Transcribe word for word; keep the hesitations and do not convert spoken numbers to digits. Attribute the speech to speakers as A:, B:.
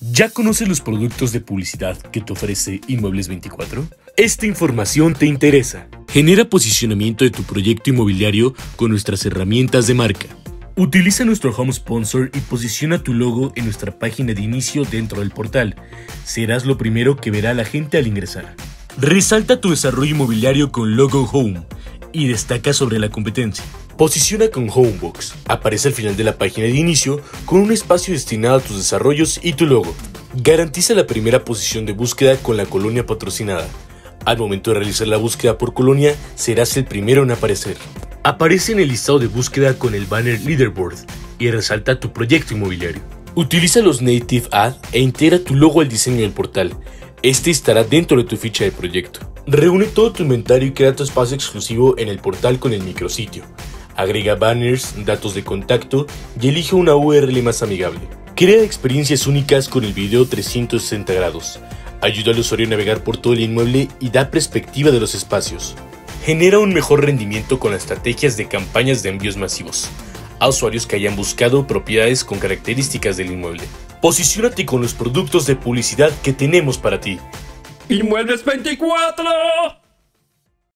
A: ¿Ya conoces los productos de publicidad que te ofrece Inmuebles veinticuatro? Esta información te interesa. Genera posicionamiento de tu proyecto inmobiliario con nuestras herramientas de marca. Utiliza nuestro Home Sponsor y posiciona tu logo en nuestra página de inicio dentro del portal. Serás lo primero que verá la gente al ingresar. Resalta tu desarrollo inmobiliario con logo Home y destaca sobre la competencia. Posiciona con Homebox. Aparece al final de la página de inicio con un espacio destinado a tus desarrollos y tu logo. Garantiza la primera posición de búsqueda con la colonia patrocinada. Al momento de realizar la búsqueda por colonia, serás el primero en aparecer. Aparece en el listado de búsqueda con el banner Leaderboard y resalta tu proyecto inmobiliario. Utiliza los Native Ad e integra tu logo al diseño del portal. Este estará dentro de tu ficha de proyecto. Reúne todo tu inventario y crea tu espacio exclusivo en el portal con el micrositio. Agrega banners, datos de contacto y elige una U R L más amigable. Crea experiencias únicas con el video trescientos sesenta grados. Ayuda al usuario a navegar por todo el inmueble y da perspectiva de los espacios. Genera un mejor rendimiento con las estrategias de campañas de envíos masivos a usuarios que hayan buscado propiedades con características del inmueble. Posiciónate con los productos de publicidad que tenemos para ti.
B: ¡Inmuebles veinticuatro!